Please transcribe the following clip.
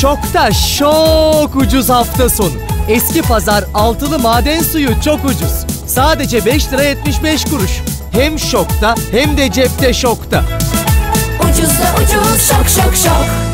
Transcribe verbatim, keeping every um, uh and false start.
Şok'ta şok ucuz hafta sonu. Eski Pazar altılı maden suyu çok ucuz. Sadece beş lira yetmiş beş kuruş. Hem Şok'ta hem de cepte Şok'ta. Ucuzda ucuz, şok şok şok.